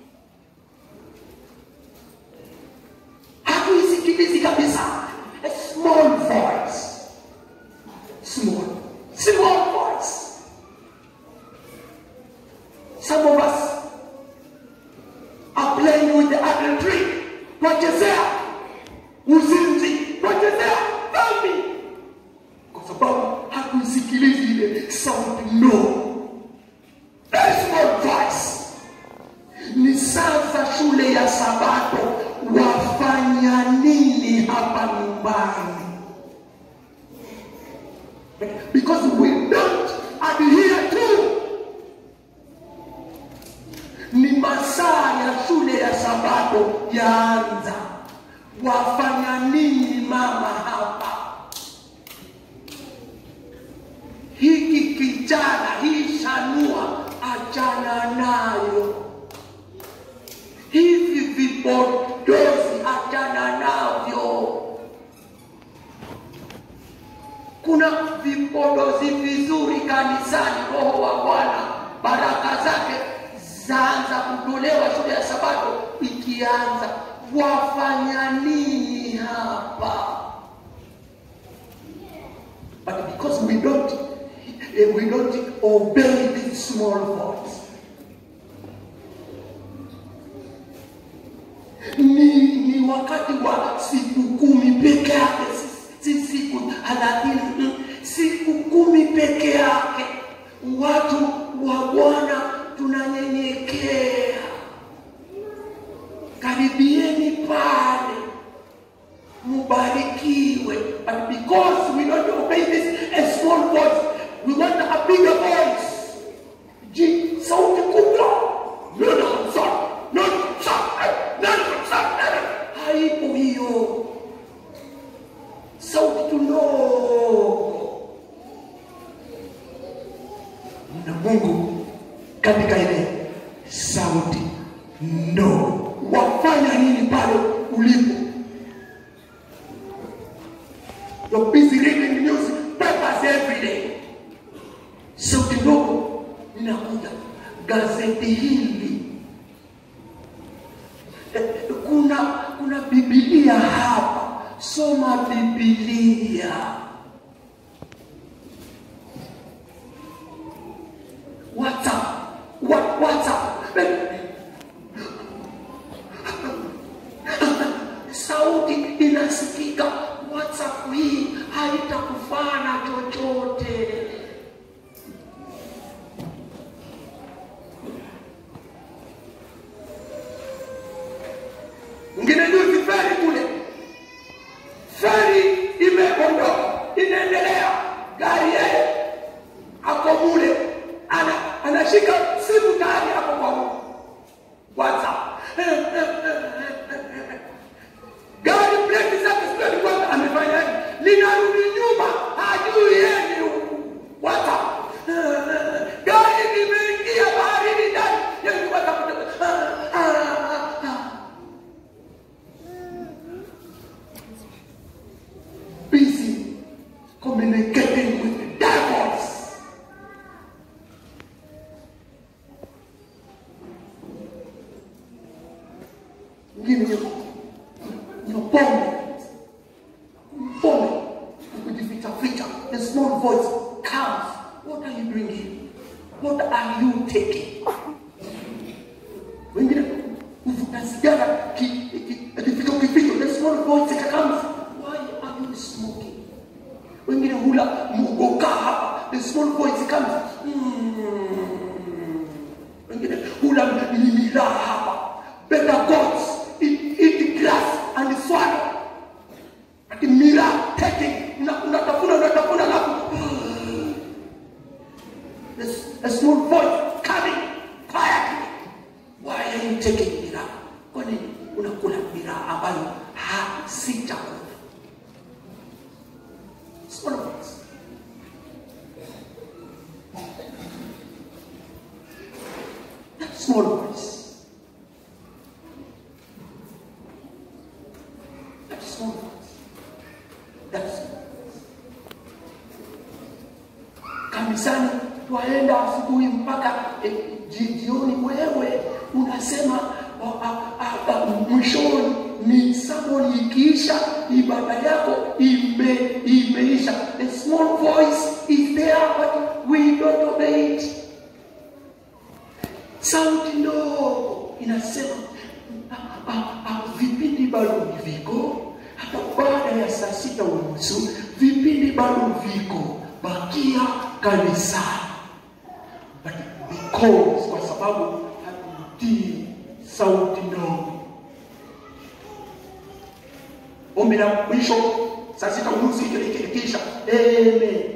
hatuisikilizi kabisa. A small voice, small, small voice. Some of us are playing with the adultery. Twachezea uzinzi, twachezea dhambi, kwa sababu hatuisikilizi ile sauti no. A small voice. Ni sasa shule ya Sabato, wafanya nini hapa nyumbani? Because we don't adhere to. Ni masaa ya shule ya Sabato yaanza. Wafanya nini mama hapa? Kuna vipodozi vizuri kanisani, Roho wa Bwana, baraka zake zaanza kutolewa shule ya Sabato ikianza. Wafanya nini hapa? But because we don't we don't obey this small voice, ni, ni wakati wa siku kumi peke yake, si siku thelathini, siku kumi peke yake. Watu wa Bwana tunanyenyekea, karibieni pale, mubarikiwe. But because we don't obey this a small voice, we want a bigger voice. Ji sauti kubwa, neno msana, neno msana, neno msana. Haipo hiyo. Sauti tunogo. Na Mungu katika ile sauti no. Wafanya nini pale ulipo? You're busy reading news papers every day. Sauti ndogo inakuja, gazeti hili, kuna kuna Biblia hapa, soma Biblia. WhatsApp, what WhatsApp? Sauti inasikika. WhatsApp hii haitakufana chochote. Ngine ndio feri kule. Feri imeondoka, inaendelea. Gari yeye ako mule, ana anashika simu tayari hapo kwa WhatsApp. Gari breki zake sio kwanza amefanya hivi, linarudi nyuma, hajui yeye WhatsApp. Gari limeingia baharini ndani, yeye WhatsApp. Busy communicating with the devils. Ngine yuko pombe, pombe, kujificha ficha. The small voice comes. What are you bringing? What are you taking? Wengine uvuta sigara kificho kificho. The small voice comes. Why are you smoking? Wengine hula mugoka hapa. The small voice comes. Hmm. Wengine hula mimila hapa. Better gods eat, eat grass and swallow. At the mirror taking, unatafuna unatafuna lafu. A small voice coming quietly. Why are you taking mirror? Kwa nini unakula mirror ambayo ha sitakula? Small voice. Small voice. That's small voice. That's kanisani twaenda asubuhi mpaka eh, jioni. Wewe unasema mwishoni ni saboni ikiisha ibada yako ime imeisha. The small voice is there but we don't obey it. Sauti ndogo inasema vipindi bado viko, hata baada ya saa sita unusu vipindi bado viko, bakia kanisani. But because kwa sababu hatutii sauti ndogo. Ombi la mwisho saa sita unusu ikilikisha. Amen.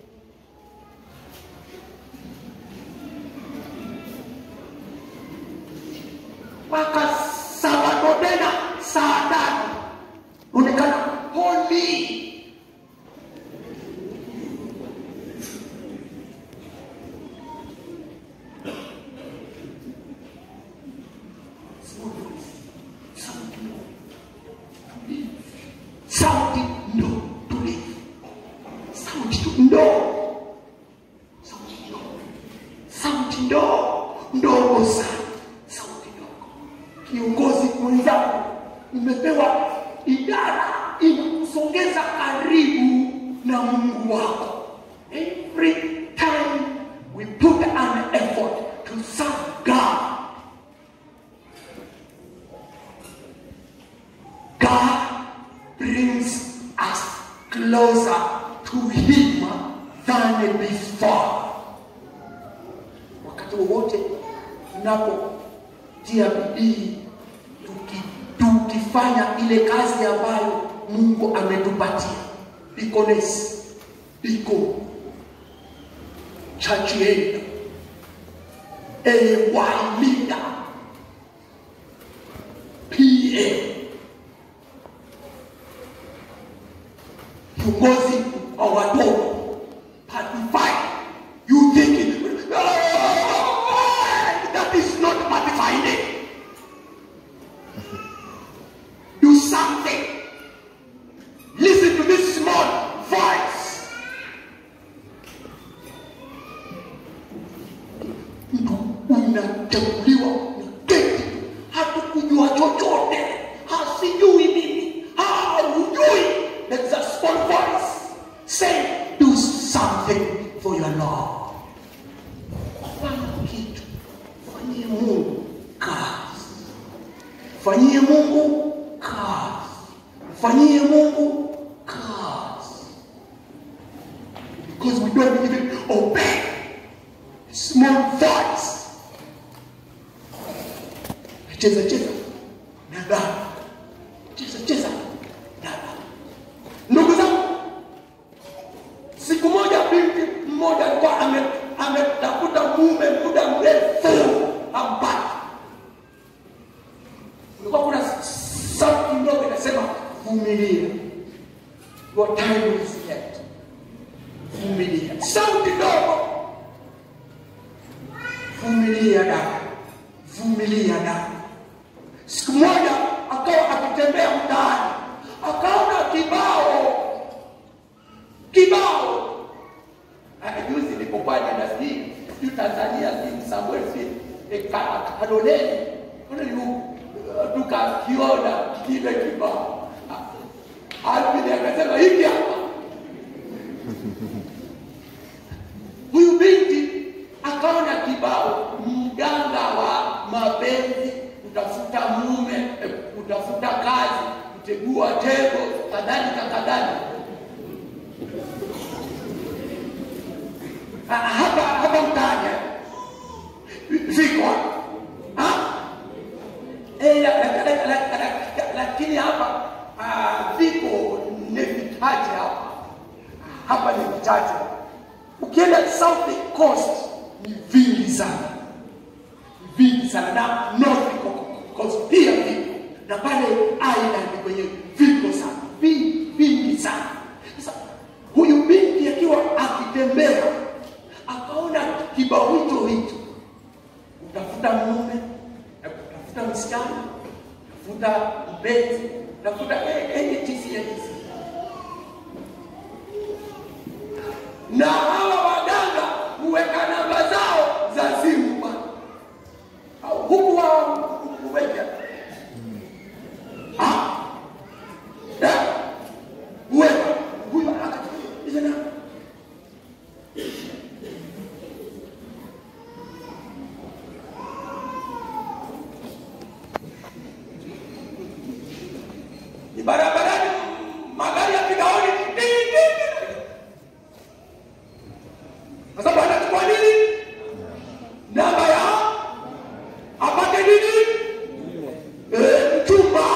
Waka Sabato tena saa tano unaonekana holy. Sauti ndo tulivu. Sauti Mungu wako. Every time we put an effort to serve God, God brings us closer to Him than before. Wakati wowote tunapotia bidii tukifanya ile kazi ambayo Mungu ametupatia, because biko church yetu A Y leader P A kiongozi wa watoto pacified, you think oh, that is not pacified. Do something. Listen to this small voice. Unachaguliwa ni keti, hatukujua chochote, hasijui mimi, haujui. There's a small voice saying, do something for your Lord. Fanya kitu, fanyie Mungu kazi, fanyie Mungu kazi, fanyie Mungu kazi. Because we don't even obey small voice. Cheza cheza na dada, cheza cheza dada. Ndugu zangu, siku moja binti mmoja alikuwa ametafuta mume muda mrefu hampati. Kulikuwa kuna sauti ndogo inasema, vumilia, your time is yet. Vumilia, sauti ndogo, vumilia dada, vumilia dada. Siku moja akawa akitembea mtaani, akaona kibao kibao. Juzi nilipokuwa na sisi sisi Tanzania, sisi Samuel sisi Kadoleni, kuna tukakiona kile kibao. Alvin akasema hivi hapa. Huyu binti akaona kibao, mganga wa mapenzi, utafuta mume, utafuta kazi, kutegua tego, kadhalika kadhalika. Hapa hapa mtaani viko ha eh, lakini hapa viko ni vichache hapa hapa ni vichache. Ukienda South Coast ni vingi sana, vingi sana, na North Coast pia viko, na pale island kwenye viko sana, vingi sana. Sasa huyu binti akiwa akitembea akaona kibao hicho hicho, utafuta mume, utafuta msichana, utafuta mpenzi, utafuta any tisi ya tisi. Na hawa waganga huweka namba zao za simu bwana, huku wao huweka ah eh huweka huyu akatiza na barabarani magari ya pigaoni kwa sababu anachukua nini namba ya apate nini eh chumba.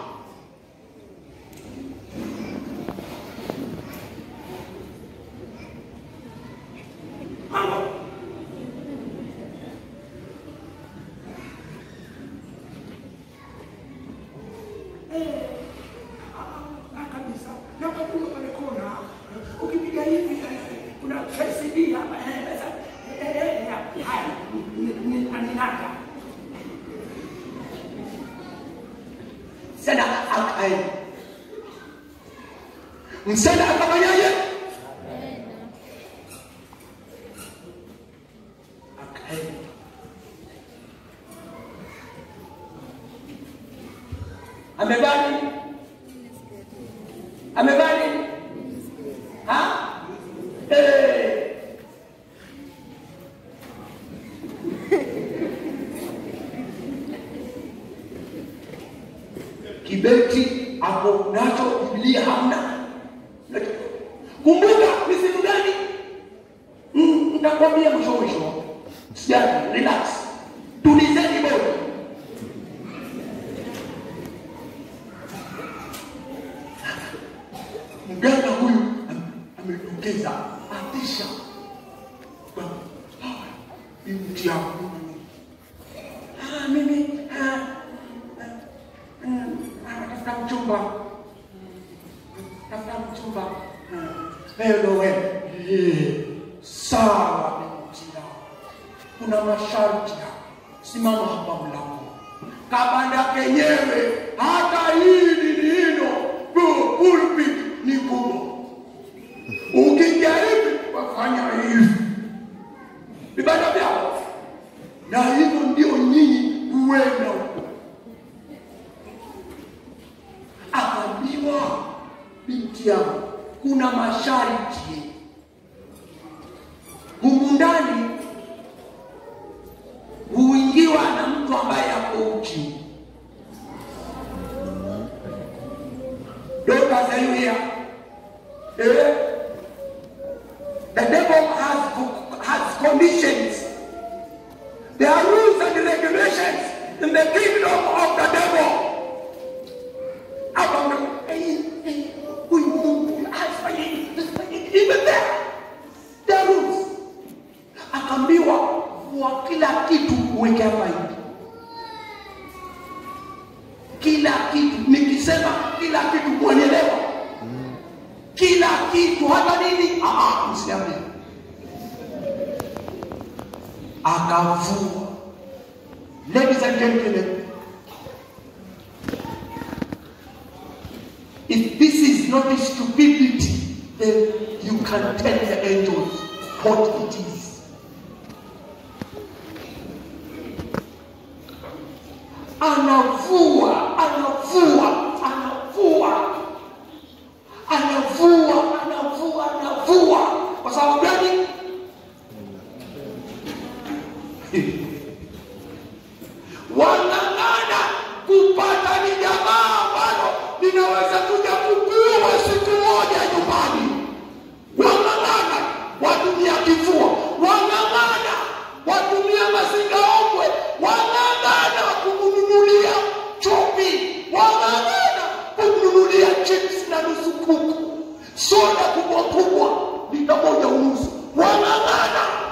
Msenda akafanyaje? Akaenda. Amevaa nini? Amevaa nini? Ha? kibeti hapo nacho, Biblia hamna. Kumbuka misimu gani? Mm, nitakwambia mwisho mwisho. Sijali, relax. Tulizeni bodi. Mganga huyu amedokeza atisha. Binti yangu. Ah, mimi ah tafuta mchumba. Tafuta mchumba. Leo ndo wewe. Sawa binti yangu. Kuna masharti. Simama hapa mlango. Kabanda kenyewe hata hili ni hino. Pulpit ni kubwa. Ukijaribu wafanya hivi. Vibanda vyao. Na hivyo ndio nyinyi uenda huko. Akaambiwa, binti yangu, kuna masharti. Humu ndani huingiwa na mtu ambaye yako uchi. Don't say here. Eh? The devil has has conditions. There are rules and regulations in the kingdom of the devil. Even there, there are rules. Akaambiwa kwa kila kitu uweke hapa hivi. Kila kitu, nikisema kila kitu muelewa. Kila kitu hata nini? Ah ah, msiambie. Akavua. Ladies and gentlemen, if this is not stupidity, then you can tell the angels what it is. Anavua, anavua, anavua, anavua, anavua, anavua. Kwa sababu gani? Wanang'ana kupata ni jamaa ambalo linaweza kuja kukuwa siku moja nyumbani. Wanang'ana watumia kifua, wanang'ana watumia masingaombwe, wanang'ana kumununulia chopi, wanang'ana kumununulia chips na nusu kuku, soda kubwa kubwa lita moja unusu, wanang'ana.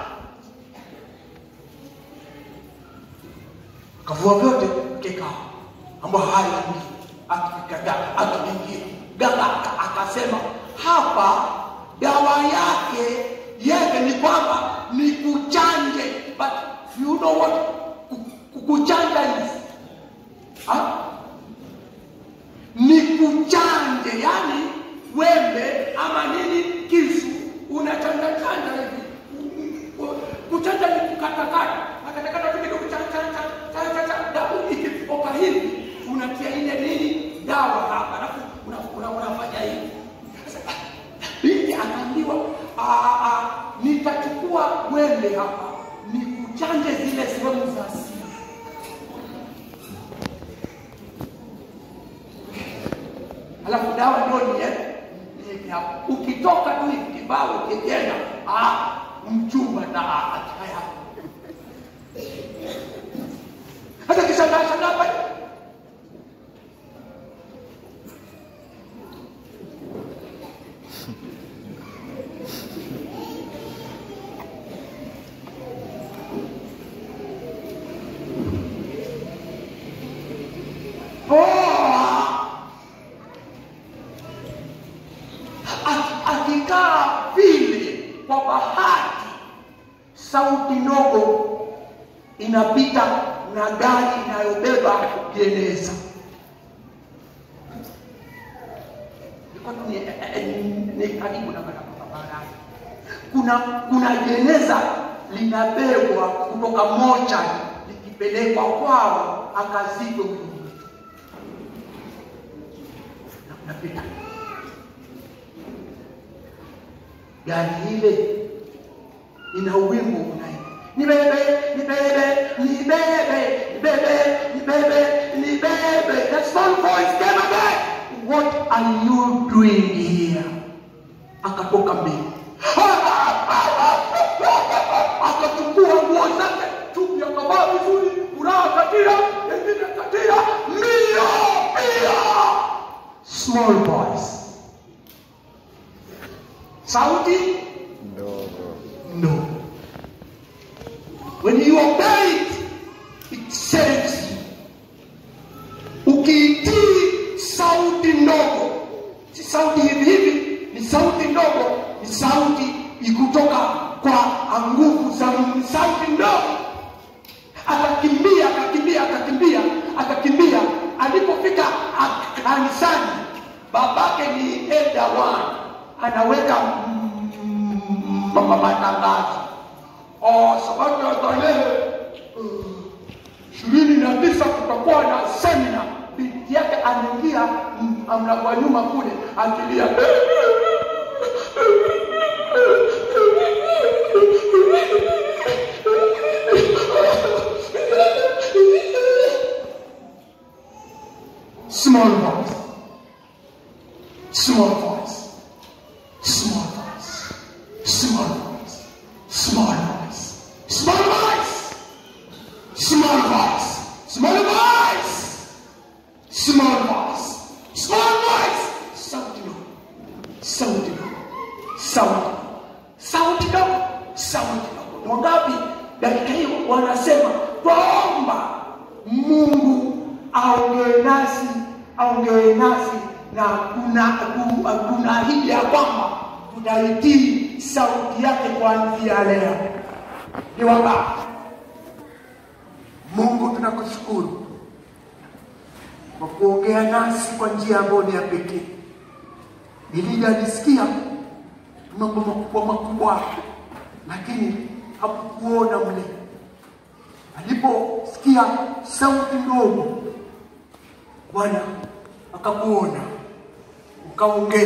Kavua vyote keka ambayo hali akikataa akaingia. Ganga akasema hapa dawa yake yeye ni kwamba ni kuchanje. But you know what kuchanja is? Ha? Ni kuchanje, yani wembe ama nini kisu unachanja chanja hivi. Kuchanja ni kukatakata. Akatakata kidogo kuchanja chanja dawa ikipoka hivi unatia ile nini dawa hapa alafu una unafanya hivi. Binti akaambiwa a a nitachukua wembe hapa nikuchanje zile sehemu za siri. Alafu dawa ndio ni ni hapo. Ukitoka tu kibao kikienda ah mchumba na ataya. Hata kishangaa shangaa hapa. Akikaa vile kwa bahati sauti ndogo inapita na gari inayobeba jeneza. Ni ni karibu na barabara. Kuna kuna jeneza linabebwa kutoka moja likipelekwa kwao akazikwe huko. Napita. Gari ile ina wimbo unai. Ni bebe, ni bebe, ni bebe. nibebe, nibebe, nibebe. The small voice came again. What are you doing here? Akatoka mbele. Akachukua nguo zake, chupi ya kavaa vizuri, furaha katia, wengine katia, mbio, mbio. Small voice. Sauti? Ndogo. No. When you obey it, it saves you. Ukiitii sauti ndogo, si sauti hivi hivi, ni sauti ndogo, ni sauti ikutoka kwa nguvu za Mungu, sauti ndogo. Akakimbia, akakimbia, akakimbia, akakimbia. Alipofika kanisani, babake ni elder one, anaweka mama matangazo. Oh, sababu ya tarehe ishirini na tisa kutakuwa na semina. Binti yake anaingia mlango nyuma kule akilia. Small voice. Small voice. Small voice. Small voice. Small voice. Small voice. Small voice. Small voice. Small voice. Small voice. Sauti ndogo. Sauti ndogo. Sauti. Sauti ndogo. Sauti ndogo. Wangapi dakika hiyo wanasema tuomba Mungu aongee nasi, aongee nasi, na kuna kuna ahadi ya kwamba tutaitii sauti yake kuanzia leo. Ni wangapi? Mungu tunakushukuru kwa kuongea nasi kwa njia ambayo ni ya pekee. Nilijisikia mambo makubwa makubwa, lakini hakukuona mle. Aliposikia sauti ndogo, Bwana akakuona, ukaongea,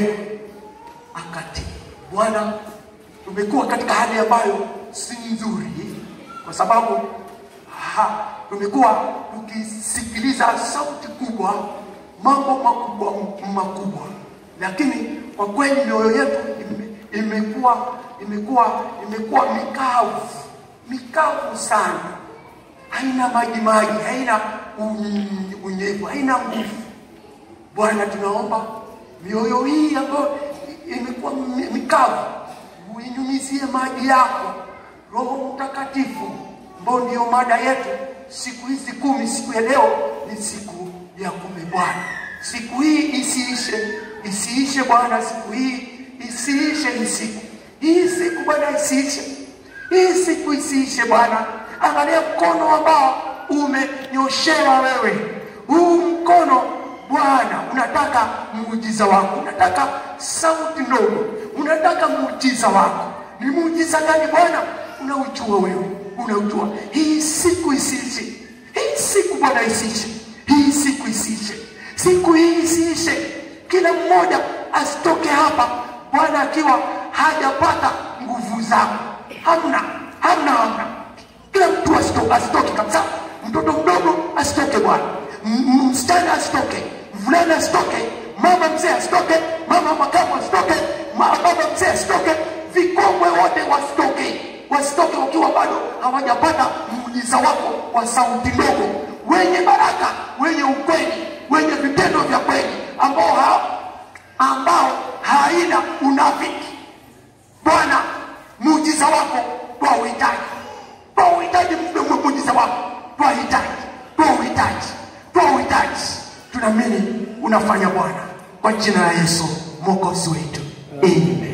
akati. Bwana, tumekuwa katika hali ambayo si nzuri, kwa sababu ha, tumekuwa tukisikiliza sauti kubwa, mambo makubwa makubwa, lakini kwa kweli mioyo yetu imekuwa imekuwa imekuwa mikavu, mikavu sana. Haina maji maji, haina unyevu, haina nguvu. Bwana, tunaomba mioyo hii ambayo imekuwa mikavu, uinyunyizie maji yako, Roho Mtakatifu, ambao ndio mada yetu siku hizi kumi. Siku ya leo ni siku ya kumi. Bwana, siku hii isiishe, isiishe Bwana, siku hii isiishe. Hii siku hii siku Bwana isiishe, hii siku isiishe Bwana. Angalia mkono ambao umenyoshewa wewe. Huu mkono Bwana, unataka muujiza wako, unataka sauti ndogo, unataka muujiza wako. Ni muujiza gani Bwana? Unaujua wewe, unaujua. Hii siku isiishe, hii siku Bwana isiishe, hii siku isiishe, siku hii isiishe. Kila mmoja asitoke hapa Bwana akiwa hajapata nguvu zako. Hamna, hamna, hamna. Kila mtu asitoke, asitoke kabisa. Mtoto mdogo asitoke Bwana, msichana asitoke, mvulana asitoke, mama mzee asitoke, mama makamu asitoke, baba mzee asitoke, vikongwe wote wasitoke. Wasitoke wakiwa bado hawajapata muujiza wako wa sauti ndogo. Wenye baraka, wenye ukweli, wenye vitendo vya kweli, ambao ha, ambao haina unafiki. Bwana, muujiza wako kwa uhitaji. Kwa uhitaji muujiza wako. Kwa uhitaji. Kwa uhitaji. Kwa uhitaji. Tunaamini unafanya Bwana, kwa jina la Yesu Mwokozi wetu. Amen.